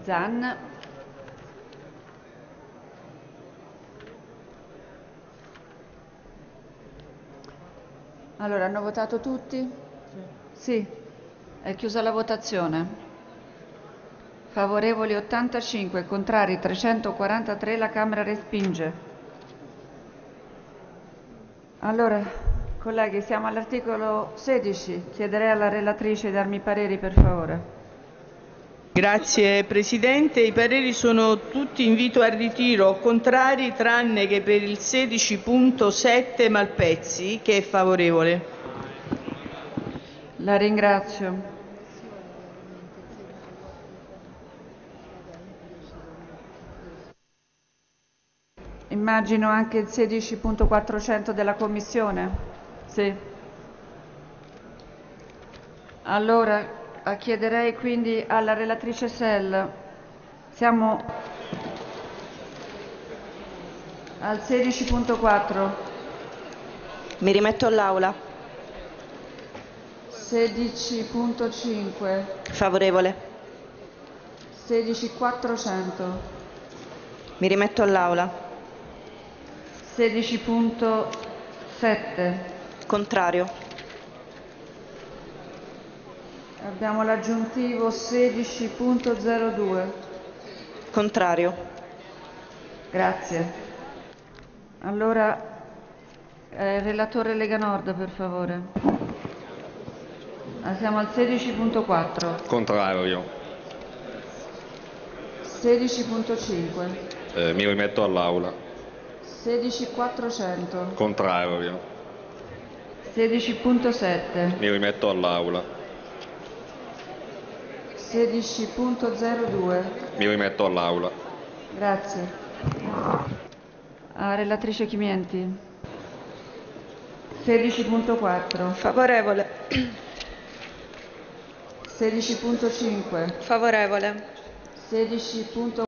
Zan. Allora, hanno votato tutti? Sì. È chiusa la votazione. Favorevoli 85, contrari 343, la Camera respinge. Allora, colleghi, siamo all'articolo 16. Chiederei alla relatrice di darmi i pareri, per favore. Grazie Presidente. I pareri sono tutti invito al ritiro, contrari tranne che per il 16.7 Malpezzi, che è favorevole. La ringrazio. Immagino anche il 16.400 della Commissione? Sì. Allora, chiederei quindi alla relatrice Sell, siamo al 16.4. Mi rimetto all'Aula. 16.5. Favorevole. 16.400. Mi rimetto all'Aula. 16.7. Contrario. Abbiamo l'aggiuntivo 16.02. Contrario. Grazie. Allora, relatore Lega Nord, per favore. Siamo al 16.4. Contrario. 16.5. Mi rimetto all'Aula. 16.400. Contrario. 16.7. Mi rimetto all'Aula. 16.02. Mi rimetto all'Aula. Grazie. Relatrice Chimienti. 16.4. Favorevole. 16.5. Favorevole. 16.4.